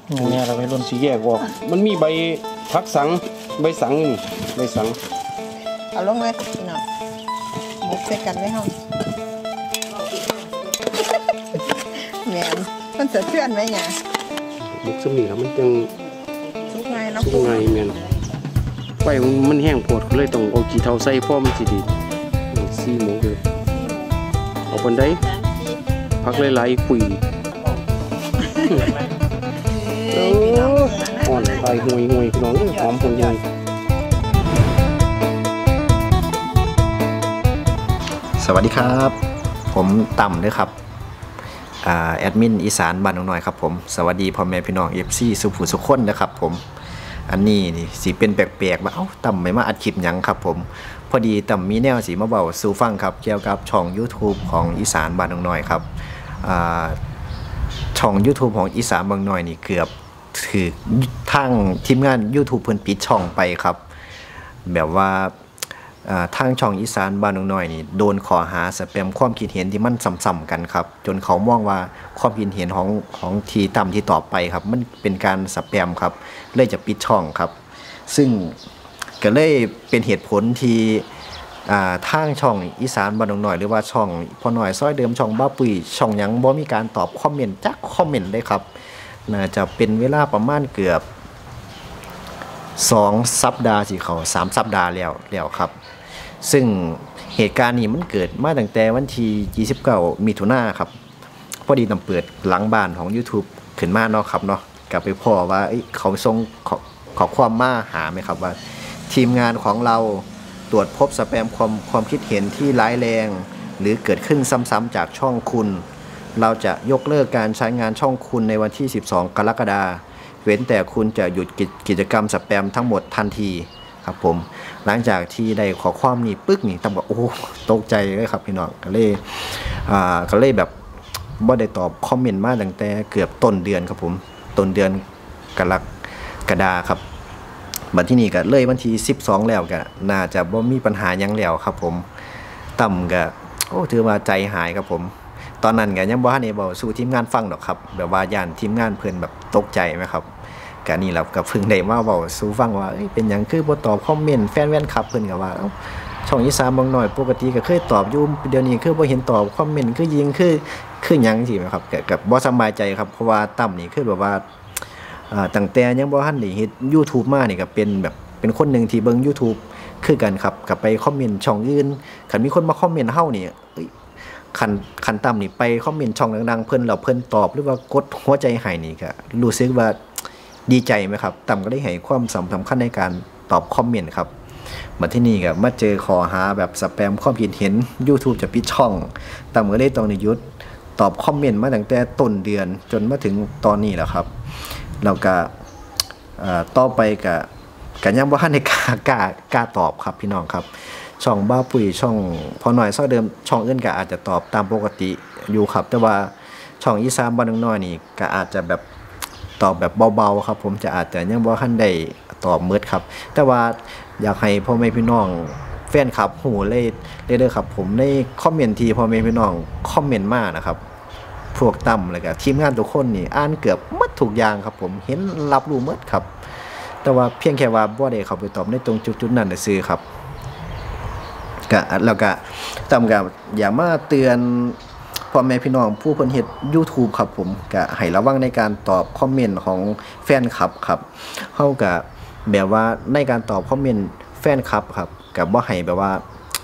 เนี่ยเราไปร่นสีแยกออกมันมีใบพักสังใบสังนี่ใบสังเอาลงเลยพี่น้องมุกใส่กันได้ห้องแม่มันจะเชื่อนไหมเนี่ยมุกสมีแล้วมันจังทุกไงเนาะทุกไงแม่นไฟมันแห้งปวดเลยต้องเอาขี้เถ้าใส่พ่อมันสิดีซีหมูเลยเอาคนได้พักหลายๆคุยอ่อนไปห่วยพี่น้องหอมคนใหญ่สวัสดีครับผมต่ำด้วยครับแอดมินอีสานบ้านน้อยครับผมสวัสดีพ่อแม่พี่น้องFCสุภูสุขคนนะครับผมอันนี้นี่สิเป็นแปลกๆว่าเอ้าต่ำไม่มาอัดคลิปหยังครับผมพอดีต่ำมีแนวสีมาเบาสู่ฟังครับเกี่ยวกับช่อง YouTube ของอีสานบ้านน้อยครับช่อง YouTube ของอีสานบ้านน้อยนี่เกือบถือทางทีมงาน YouTube เพิ่นปิดช่องไปครับแบบว่าทางช่องอีสานบ้านน้อยนี่โดนขอหาสแปมความคิดเห็นที่มันซ้ำๆกันครับจนเขามองว่าความคิดเห็นของทีต่ำที่ตอบไปครับมันเป็นการสแปมครับเลยจะปิดช่องครับซึ่งก็เลยเป็นเหตุผลที่ทางช่องอีสานบ้านน้อยหรือว่าช่องพอหน่อยซอยเดิมช่องบ้าปุ๋ยช่องยังบ่มีการตอบคอมเมนต์จักคอมเมนต์เลยครับน่าจะเป็นเวลาประมาณเกือบ2 สัปดาห์สิเขา3 สัปดาห์แล้วครับซึ่งเหตุการณ์นี้มันเกิดมาตั้งแต่วันที่29 มิถุนายนครับพอดีต้องเปิดหลังบ้านของ YouTube ขึ้นมาเนาะครับเนาะกลับไปพ่อว่าเขาส่งขอความมาหาไหมครับว่าทีมงานของเราตรวจพบสแปมความคิดเห็นที่ร้ายแรงหรือเกิดขึ้นซ้ำๆจากช่องคุณเราจะยกเลิกการใช้งานช่องคุณในวันที่12 กรกฎาคมเว้นแต่คุณจะหยุดกิจกรรมสแปมทั้งหมดทันทีครับผมหลังจากที่ได้ขอความนี้ปึ๊กนี่ต้องบอกโอ้ตกใจเลยครับพี่น้องก็เลยแบบบ่ได้ตอบคอมเมนต์มาตั้งแต่เกือบต้นเดือนครับผมต้นเดือนกรกฎาคมครับบัดที่นี่ก็เลยวันที่12แล้วก็น่าจะบ่มีปัญหาหยังแล้วครับผมต่ำก็โอ้ถือว่าใจหายครับผมตอนนั้นก็ยังบ่ทันได้เว้าสู่ทีมงานฟังดอกครับแบบว่าย่านทีมงานเพิ่นแบบตกใจไหมครับก็นี่แหละก็เพิ่งได้มาเว้าสู่ฟังว่าเป็นหยังคือบ่ตอบคอมเมนต์แฟนคลับเพิ่นก็ว่าช่องอีสานบางน้อยปกติก็เคยตอบอยู่เดี๋ยวนี้คือบ่เห็นตอบคอมเมนต์คือยิงคือหยังสิครับก็บ่สบายใจครับเพราะว่าต่ำนี่คือแบบว่าตั้งแต่ยังบ่ทันได้เฮ็ด YouTube มานี่ก็เป็นคนนึงที่เบิ่ง YouTube คือกันครับก็ไปคอมเมนต์ช่องอื่นคันมีคนมาคอมเมนต์เฮานี่คันต่ำนี่ไปคอมเมนต์ช่องดังๆเพิ่นแล้วเพิ่นตอบหรือว่ากดหัวใจให้นี่ก็รู้สึกว่าดีใจไหมครับต่ำก็ได้ให้ความสำคัญในการตอบคอมเมนต์ครับมาที่นี่ก็มาเจอขอหาแบบสแปมความคิดเห็น YouTube จะปิดช่องต่ำก็ได้ต้องหยุดตอบคอมเมนต์มาตั้งแต่ต้นเดือนจนมาถึงตอนนี้แหละครับแล้วก็ต่อไปก็ยังบ่ทันได้กล้าตอบครับพี่น้องครับช่องบ้าปุ๋ยช่องพอหน่อยซอยเดิมช่องอื่นก็อาจจะตอบตามปกติอยู่ครับแต่ว่าช่องอีสานบ้านน้อยนี่ก็อาจจะแบบตอบแบบเบาๆครับผมจะอาจจะยังบ่ทันได้ตอบมืดครับแต่ว่าอยากให้พ่อแม่พี่น้องแฟนคลับหูเลยเด้อครับผมในคอมเมนต์ที่พ่อแม่พี่น้องคอมเมนต์มานะครับพวกต่ำเลยก็ทีมงานทุกคนนี่อ่านเกือบหมดทุกอย่างครับผมเห็นรับรู้หมดครับแต่ว่าเพียงแค่ว่าบ่ได้เข้าไปตอบในตรงจุดๆนั้นซื่อครับก็แล้วก็ต่ำก็อย่ามาเตือนพ่อแม่พี่น้องผู้เพิ่นเฮ็ด YouTube ครับผมก็ให้ระวังในการตอบคอมเมนต์ของแฟนคลับครับเฮาก็แบบว่าในการตอบคอมเมนต์แฟนคลับครับก็บ่ให้แบบว่า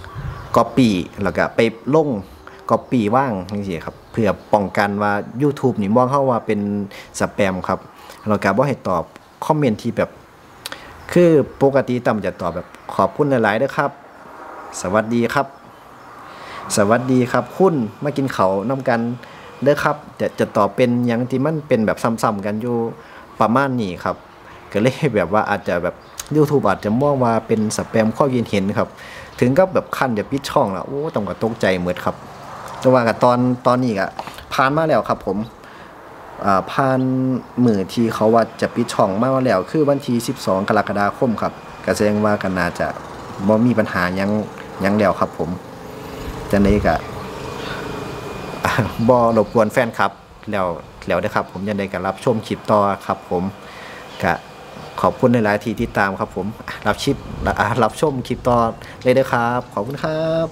copy แล้วก็ไปลงcopy ว่างจังซี่ครับเพื่อป้องกันว่า YouTube นี่มองเฮาว่าเป็นสแปมครับแล้วก็บ่ให้ตอบคอมเมนต์ที่แบบคือปกติต่ำจะตอบแบบขอบคุณหลายๆเด้อครับสวัสดีครับสวัสดีครับคุณมากินข้าวนำกันเด้อครับจะตอบเป็นหยังที่มันเป็นแบบซ้ำๆกันอยู่ประมาณนี้ครับก็เลยแบบว่าอาจจะแบบ YouTube อาจจะมองว่าเป็นสแปมข้อคิดเห็นครับถึงกับแบบขั้นจะปิดช่องแล้วโอ้ต้องก็ตกใจหมดครับแต่ว่าก็ตอนนี้ก็ผ่านมาแล้วครับผมผ่านมื้อที่เขาว่าจะปิดช่องมาแล้วคือวันที่12 กรกฎาคมครับก็แสดงว่าก็น่าจะบ่มีปัญหาหยังแล้วครับผมจังได๋ก็บ่รบกวนแฟนครับแล้วแล้วนะครับผมยังได้การรับชมคลิปต่อครับผมก็ขอบคุณหลายๆที่ติดตามครับผมรับชมคลิปต่อเลยนะครับขอบคุณครับ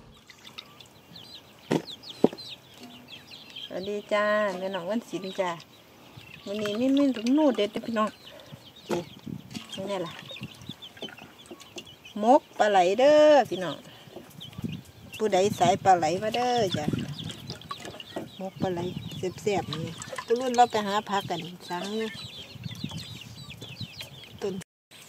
สวัสดีจ้าแม่น้องวันศิลป์จ้าวันนี้มีถุงนูเด็ดพี่น้องนี่ล่ะมกปลาไหลเด้อพี่น้องผู้ใดสายปลาไหลมาเด้อจ้ะมกปลาไหลแซ่บๆนี่ตัวรุ่นเราไปหาพักกันสังต้น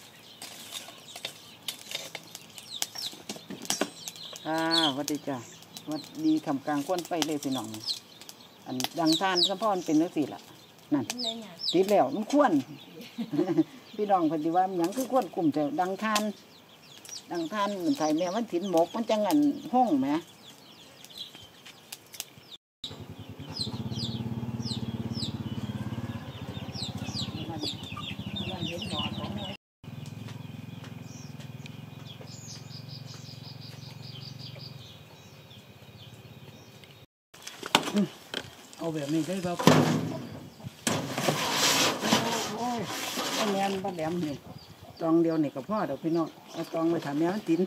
สวัสดีจ้าวัดดีคำกลางก้นไปเลยพี่น้องอันดังทานสะพอนเป็นนักสิล่ะนั่นติดแล้วมันควร พี่น้องพอดีว่ามันยังคือควรกลุ่มแต่ดังทานเหมือนใส่แม่มันถิ่นหมกมันจังงันห้องไหมเอาแบบนี้ได้ครับโอ้ยแม่นบ้านแหลมนี่ตองเดียวนี่กับพ่อเดี๋ยวพี่น้องเอาตองไปถามแม่มันติน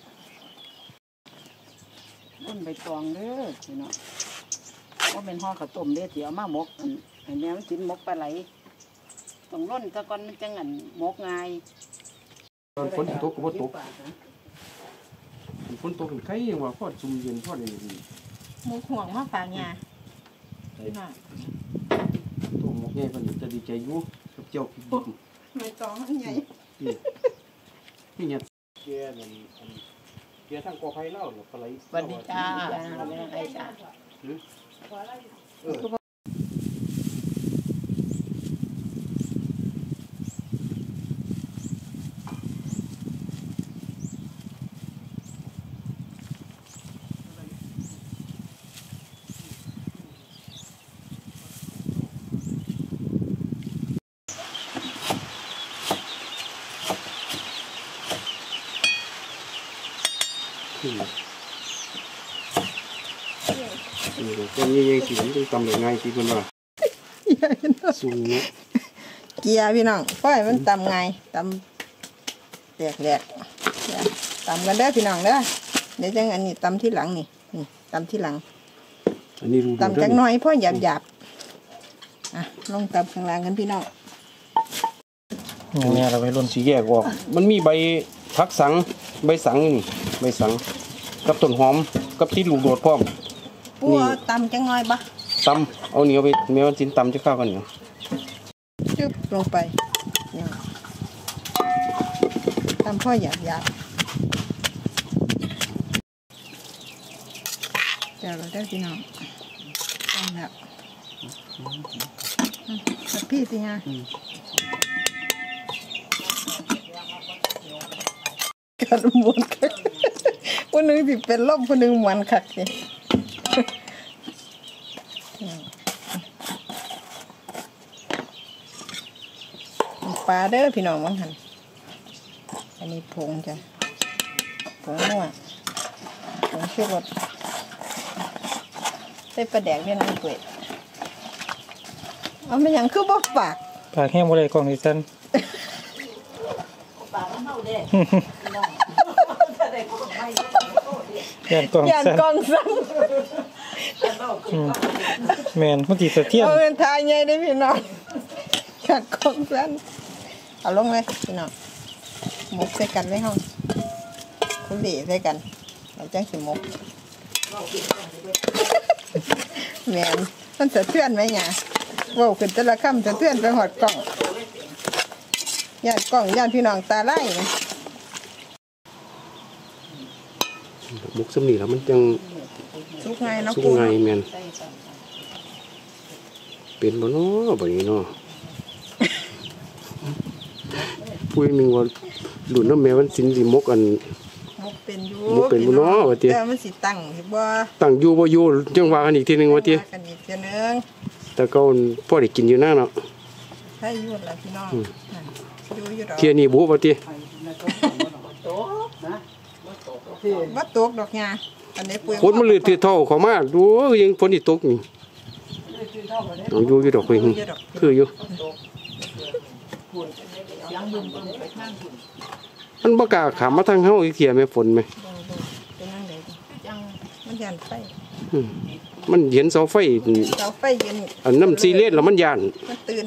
ต้นใบตองเด้อพี่น้องว่าเป็นห่อข้าวต้มเด้อที่เอามาหมกให้แม่มันตินหมกปลาไหลต้องร่นตะกอนมันจังงันหมกง่ายฝนตกก็บ่ตกฝนตกใครยังว่าพอซุ่มเย็นพอได้ดีมกห่วงมาฝากยาพี่น้องตัวหมกใหญ่ปานนี้จะดีใจอยู่กับเจ้าพี่บิ๊กไม่ต้องมันใหญ่นี่เนี่ยเกียร์นั่นเกียร์ทางกอไผ่เล่าปลาไหลสวัสดีจ้าแม่ไอ้จ้าก็ยังสิมันตำได้ง่ายสิเพิ่นว่าสูงเนาะเกียร์พี่น้องป้อยมันตำไงตำแหลกตำกันเด้อพี่น้องเด้อเดี๋ยวจังอันนี้ตำที่หลังนี่ตำที่หลังอันนี้รู้ตำจังน้อยพ่อหยาบลงตำข้างล่างกันพี่น้องเนี่ยเราไปร่นสีแยกออกมันมีใบผักสังใบสังนี่ใบสังกับต้นหอมกับที่ลูกโดดพร้อมปูตำจังน้อยปะตำเอาเหนียวไปแม่วันจินตำจะข้าวกันเหนียวจึ๊บลงไปตำพ่อหยาบเดี๋ยวเราได้พี่น้องตำแบบกับพี่สิฮะกันมวนคักคนหนึ่งสิเป็นลมคนหนึ่งมันคักสิปลาเด้อพี่น้องมั้งหันอันนี้ผงจ้ะผงนัวผงชูรสใส่ปลาแดกด้วยนะเปื่อยเอาไม่ยังคือบ่ปากปากแห้งบ่ได้กล่องดิฉันปากมันเมาเด้ย่านกล่องสั่นแม่นมันสิสะเทือนเอาเป็นทายใหญ่เด้พี่น้องย่านกล่องสั่นเอาลงเลยพี่น้องหมกใส่กันไว้ห้องคุณดีใส่กันเราจังสิหมกแม่นมันสะเทือนไหมเนี่ยว้าวขึ้นแต่ละค่ำสะเทือนไปหอดกล่องย่านกล่องย่านพี่น้องตาไล่มุกสมีแล้วมันจังสุกไงเนาะสุกไงแม่นเป็นบ่เนาะบ่นี้เนาะปุ้ยนึงว่าหลุนน้ำแม่วันสินสิมกอันมกเป็นอยู่มกเป็นบ่เนาะว่าติแต่มันสิตั้งสิบ่ตั้งอยู่บ่อยู่จังว่ากันอีกทีนึงว่าติกันอีกทีนึงแต่ก็พอได้กินอยู่หน้าเนาะใช่อยู่ล่ะพี่น้องอยู่ดอกเที่ยนี้บุว่าติบ่ตกดอกหญ้าอันนี้ปุ้ยฝนมันลื่นถือเท่าเข้ามาดูยังฝนสิตกนี่เอาอยู่ดอกเพิ่นคืออยู่มันบ่กล้าขามมาทางเฮาอีกเที่ยแม่ฝนไหมเป็นนั่งไหนมันยันไฟมันเห็นเสาไฟเสาไฟเย็นอันน้ำซีเรียสแล้วมันย่านมันตื่น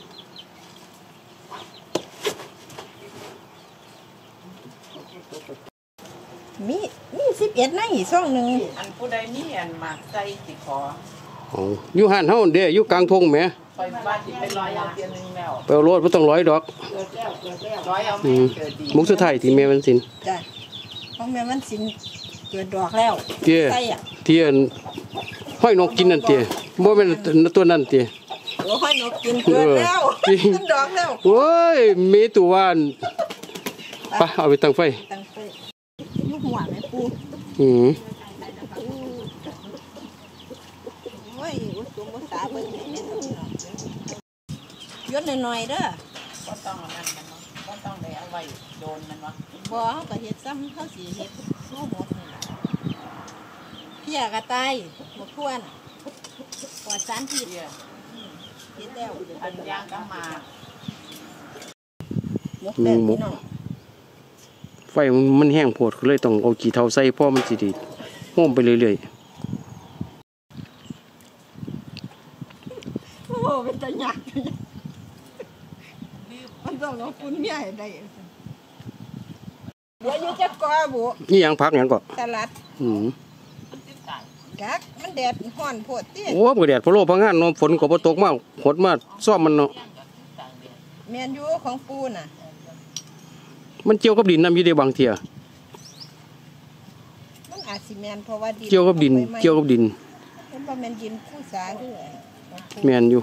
มี11ในช่องหนึ่งอันผู้ใดมีอันมากใส่สิขออ๋ออยู่ห้านเฮาเด้อยู่กลางทงแหมไปบ้านสิไปลอยเอาเตียนนึงแล้วไปเอารถบ่ต้อง100ดอกร้อยเอาอืแม่มเกิดดีมุกสุดท้ายที่แม่มันสินจ้ะของแม่มันสินเกิดดอกแล้วเตี้ยไส้อ่ะเที่ยนห้อยนกกินนั่นเตี้ยบ่แม่นตัวนั้นเตี้ยโอ้ห้อยนกกินเกิดแล้วจริงมันดอกแล้วโอ้ยมีตัววานไปเอาไปตั้งไฟตั้งไฟยุบหัวแม่ปูอืมโอ้ยอุตส่าห์สาเบิ่งให้แม่นยศหน่อยๆเด้อก็ต้องเอานั่นมันเนาะก็ต้องได้เอาไว้โดนมันวะบ่เฮาก็เฮ็ดซ้ำเฮาสิเฮ็ดสู้หมดนี่ล่ะเพียกระต่ายบ่ควรปลอดสารพิษเดี๋ยวเฮ็ดแล้วอันย่างก็มาหมกแดงพี่น้องไฟมันแห้งโพดก็เลยต้องเอาขี้เถ้าใส่เพราะมันสิไดีโฮมไปเรื่อยโอ้เป็นตาหยักมันต้องเอาคุณเมียให้ได้เดี๋ยวอยู่จักกอบุๆนี่หยังพักหยังก็ตลาดอืมกักมันแดดร้อนโพดติโอ้บ่แดดพะโลพะงานเนาะฝนก็บ่ตกมาหดมาซ่อมมันเนาะแม่นอยู่ของปูน่ะมันเกี่ยวกับดินนำอยู่ได้บางเที่ยมันอาจสิแม่นเพราะว่าดินเกี่ยวกับดิน เกี่ยวกับดินมันบ่แม่นดินผู้สาคือของปูแม่นอยู่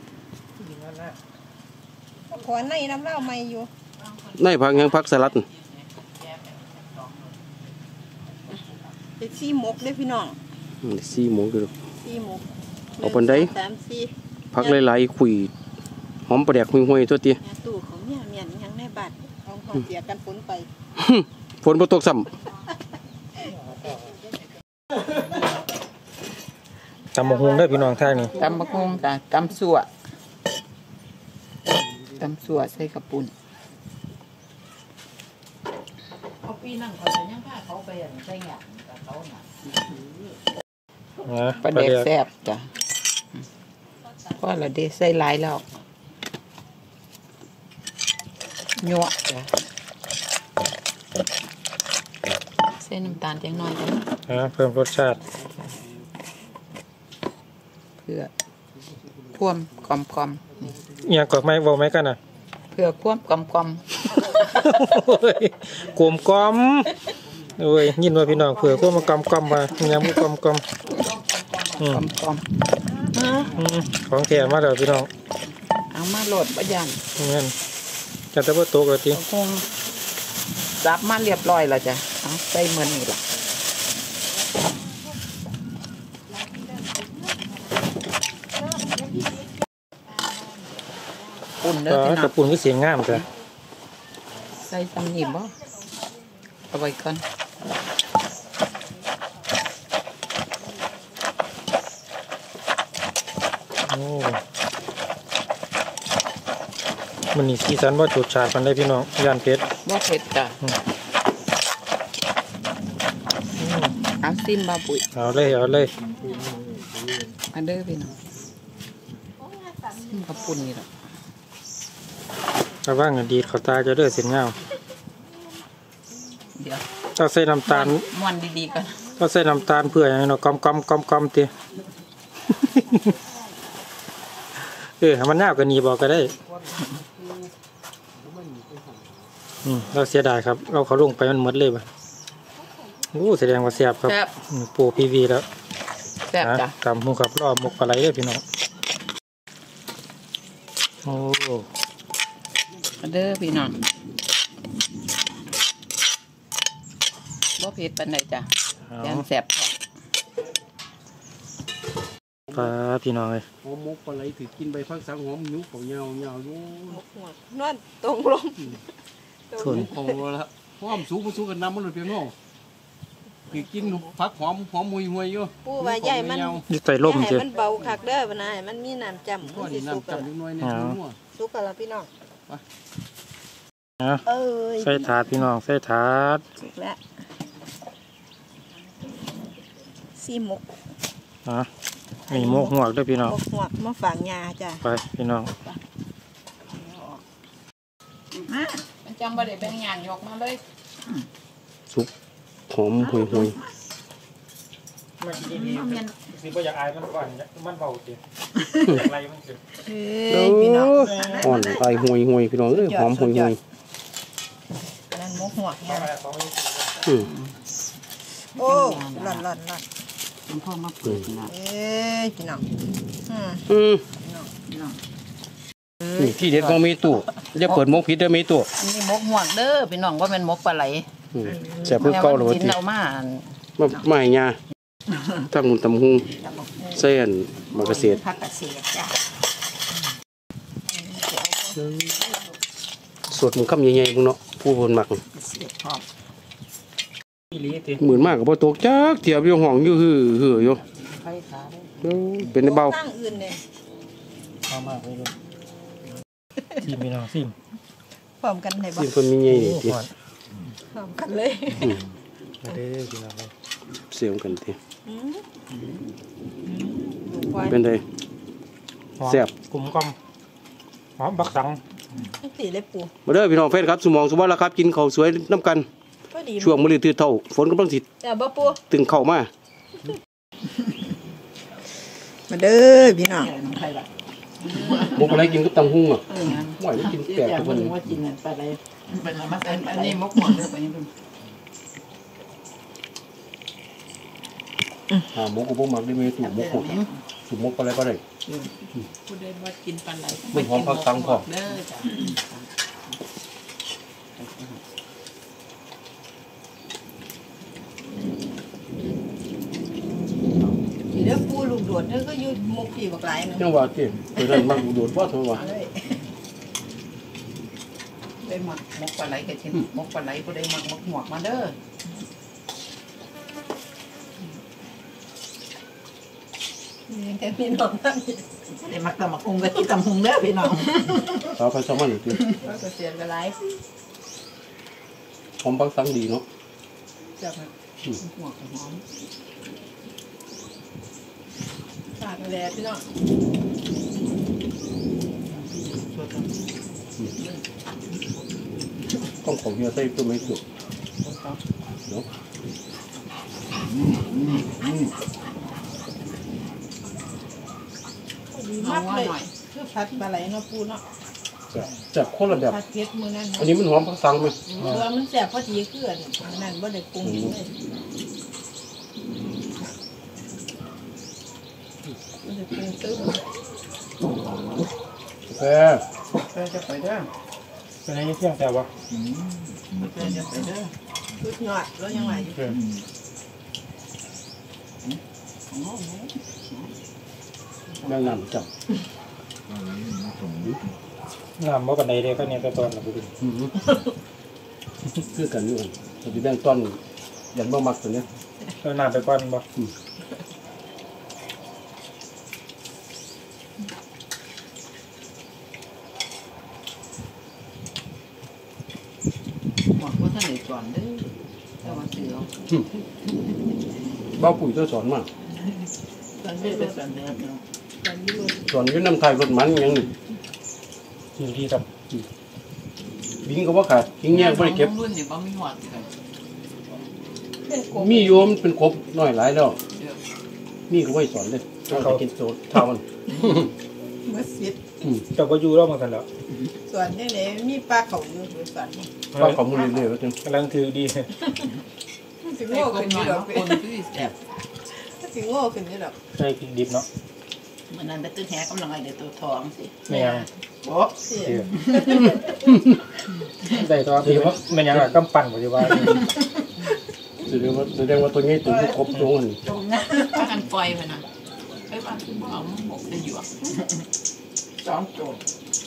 ขอในน้ำเหล้าใหม่อยู่ในพักหยังพักสลัดเป็นซี่หมกเด้อพี่น้อง 4 โมงเด้อซี่หมกเอาปานใด 3 4 พักหลายๆคุยหอมปลาแดกห่วยๆตัวเตี้ยแม่ตู้ของเมียเมียนยังในบ้านเอาของเสียกันฝนไปฝนบ่ตกซ้ำตำบักหุ่งได้อพี่น้องทางนี้ตำบักหุ่งจ้ะตำสั่วใส่กระปุ่นเอาปีนั่งเขาจะยังพาเขาไปใส่หยากับเขาน่ะนะปลาเด็กแซ่บจ้ะเพราะเราได้ใส่หลายแล้วยั่วจ้ะใส่น้ำตาลจังน้อยจ้ะเพิ่มรสชาติเพื่อพ่วมกลมๆนี่อหย่างกอกไม้บอกไหมกันน่ะเพื่อพ่วมกลมโอ้ยกลมกลมโอ้ยยินว่าพี่น้องเผื่อพวกมากลมกลมมาเนี่ยมุกกลมกลมอืมๆกลมของแถมมาแล้วพี่น้องๆเอามาโหลดบ่ยันงั้นจะแต่ว่าโตกว่าติคงซับมาเรียบร้อยแล้วจ้ะเอาใส่เหมือนนี่ล่ะปุ่นเด้อพี่น้กอระงปุ่นก็เสียงงามจ้ะใส่ตำหนิบ่เอาไว้ก่อนโอ้มันนี่สีสันว่าจุดฉาดมันได้พี่น้องย่านเพชรบ่เผ็ดจ้ะเอาซิมบาปุ๋ยเอาเลยเอาเลยอันเด้อพี่น้องซิมกับปุ่นนี่ล่ะระว่างดีดเขาตาจะเด้อเสียงเงาเดี๋ยวต้องใส่น้ำตาลม้วนดีๆก่อนต้องใส่น้ำตาลเพื่อให้เนาะกลมกลมกลมกลมเตี้ย ให้มันยาวกว่านี้บอกก็ได้เราเสียดายครับ เราเขาลงไปมันหมดเลยป่ะโอ้แสดงว่าแซ่บครับแซ่บปูพีวีแล้วแซ่บจ้ะตำหูกับรอบมุกปลาไหลเลยพี่น้องโอ้อันเด้อพี่น้องบ่เผ็ดปานใดจ้ะยังแซ่บพอปลาพี่น้องเลยหอมหมกปลาไหลถือกินใบพักสังหอมนิ้วเขายาวอยู่นอนตรงลงส่วนเขาละหอมสูงกันน้ำมันเลยเพียงเนาะพี่กินผักหอมห่วยๆอยู่ปูว่าใหญ่มันนี่ใส่ล่มให้สิมันเบาคักเด้อบ่นะให้มันมีน้ำจำพ่อมันสินี่สุกน้ำกันจำนิดหน่อยนี่นัวสุกกันแล้วพี่น้องนะเอ้ยใส่ถาดพี่น้องใส่ถาดสุกแล้วซีหมกนะมีหมกหวกด้วยพี่น้องหมกหัวกมาฝังยาจ้ะไปพี่น้องมามันจังบ่ได้แบ่งงานยกมาเลยสุกหอมห่วยมันดีๆสิบ่อยากอายมันก่อนมันเบาสิอยากไรมันสิเอ้ยพี่น้องๆอ่อนไอห่วยๆพี่น้องเอ้ยหอมห่วยนั่นหมกหัวกเอาเนี่ยมาของมันสิๆอืมโอ้หล่อนเป็นพ่อมาเปิดนะเอ้ยพี่น้องอืมอืมพี่น้องนี่ที่เด็ดของเมตุอย่าเปิดมกผิดเด้อเมตุอันนี้มกหวกเด้อพี่น้องว่าเป็นมกปลาไหลอืมแซ่บเพิ่นเก่าแล้วว่ากินติเอามามาให้ยาทำนุ่นตำหุงเส้นมะเกษตรผักกระเสียดจ้ะสดมันคำใหญ่ๆพุ่นเนาะผู้เพิ่นมักเสียดพร้อมอีหลีติหมื่นมากก็บ่ตกจักเทียบอยู่ห้องอยู่หืออยู่ไฟขาได้เป็นได้เบาตั้งอื่นเนี่ยเอามาไปเลยซิมพี่น้องซิมพร้อมกันไหนบ่สิเพิ่นมีใหญ่นี่ติหวานพร้อมกันเลยมาเด้อพี่น้องเสียงกันติดูควายเป็นไดหอมแซ่บกลุ่มกลมหอมบักสังตีเลยปูมาเด้อพี่น้องแฟนครับสมองสวัสดิ์แล้วครับกินข้าวสวยน้ำกันพอดีช่วงมื้อนี้ตื่นเท่าฝนกำลังสิแต่บ่ปูตึงเข้ามามาเด้อพี่น้องใครล่ะบ่อะไรกินกับตำหุงอ่ะงั้นหวยกินแปลกทุกคนว่ากินปลาไหลเป็นอะไรมาอันนี้มกหวกเด้อไปนี่หมูก็บ่มักได้เมตุหมูกสุหมูอะไรก็ได้ผู้ใดว่ากินปลาไหลมันหอมผักสังพร้อมเด้อจ้ะเด้อปูลูกโดดเด้อก็อยู่หมกผีบักหลายนึงจังว่าติเพิ่นนั้นมักอุดรบ่เท่าว่าได้หมักมกปลาไหลกับชิ้นมกปลาไหลผู้ใดหมักมกหวกมาเด้อนี่แต่พี่น้องตั้งได้หมักตำหมักหุงกับที่ตำหุงเด้อพี่น้องสาวไปสมันติก็จะเสียกันหลายหอมผักสังดีเนาะจ้ะหวกหอมฝากแลพี่น้องต้องของเฮียใส่ตัวเมตุเนาะดีมากเลยคือผัดปลาไหลเนาะปูเนาะจับคนละแบบผัดเผ็ดมื้อนั้นอันนี้มันหอมผักสังไหมตัวมันแซ่บพอดีคืออันนั้นบ่ได้ปรุงเลยบ่ได้ปรุงตึ้งแฟจะไปเด้อเป็นไงเที่ยงแต่ว่าจะไปเด้อชุดยอดแล้วยังไหวอยู่แม่งน้ำจับน้ำบ่ปานใดเด้ก็เนี่ยแต่ตอนน่ะบ่เป็นคือกันอยู่กันแต่ที่แบ่งต้นยันบ่มักตัวเนี้ยเอาน้ำไปก่อนบ่หวกว่าท่านไหนก่อนเด้อแต่ว่าเสือเบ้าปุ๋ยตัวสอนมาตอนนี้เป็นสันเดียวเนาะสอนอยุ่น้ำไทยรถมันอย่างนี้ที่กับบิงก็ว่าขาดทิ้งแง่ไม่ได้เก็บรุ่นนี่บ่มีหวกเลยเป็นกบมีโยมนเป็นกบน้อยหลายแล้วมีก็ไว้สอนเลยเขากินโซดเท่ามันมัสยิดเจ้าก็อยู่รอบมาซั่นแล้วส่วนนี่เลยมีปลาเขาอยู่สวนนี่ว่าเขามือเรื่อยๆว่าจังกำลังถือดีสิโง่โง่ขึ้ขึ้นนหอน่อยยู่ดอกคนที่แซ่บสิโง่ขึ้นอยู่ดอกใช่พริกดิบเนาะมันนั้นได้ตื้อแท้กำลังไอ้เด็กตัวทองสิแม่งโอ้เสียได้ตัวที่ว่าแม่นหยังล่ะกำปั้นบ่สิว่าแสดงว่าตัวนี้ตัวที่ครบตรงนั้นตรงนั้นถ้ากันปล่อยไปนะไอ้บ้านคือบ่เอาหมกได้อยู่อ่ะสองโจม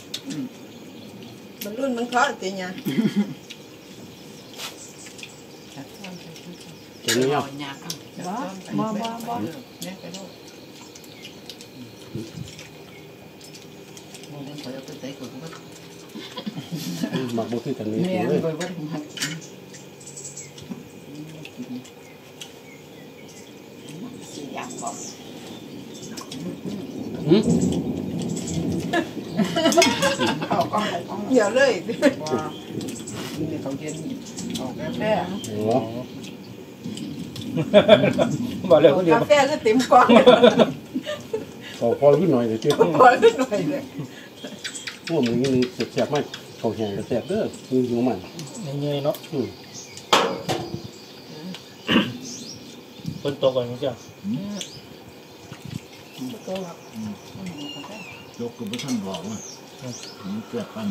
มันรุ่นมันเคาะติเนี่ยเจ๊ตัวนี้เอาบ่หมักบ่คือกันนี่แม่เลยบ่บ่มักเดี๋ยวเลยนี่เขาเย็นเอากาแฟโอ้บอกเลยคนเดียวกาแฟก็เต็มกล่องพอขึ้นหน่อยเดี๋ยวเจ้าพอขึ้นหน่อยเลยพวกมึงนี่แซ่บๆมากเขาแห้งก็แซ่บเด้อคืออยู่มันเงยเนาะคนโตก่อนจ้ะยกกับท่านบอกว่าเกิดปัน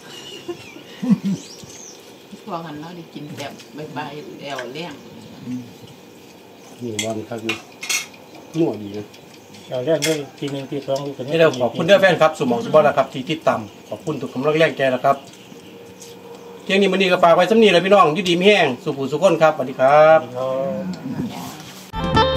พวกกันเราได้กินแบบใบแอวเลี้ยงนี่วันครับอยู่นัวดีนะเอาเรื่องด้วยทีหนึ่งทีสองทีนี่เราขอบคุณเด้อแฟนครับสมองสปอร์ตนะครับที่ติดตามขอบคุณทุกกำลังแรงใจนะครับเที่ยงนี้มื้อนี้ก็ฝากไว้สำนีเลยพี่น้องอยู่ดีมีแห้งสุขุสุขคนครับสวัสดีครับครับ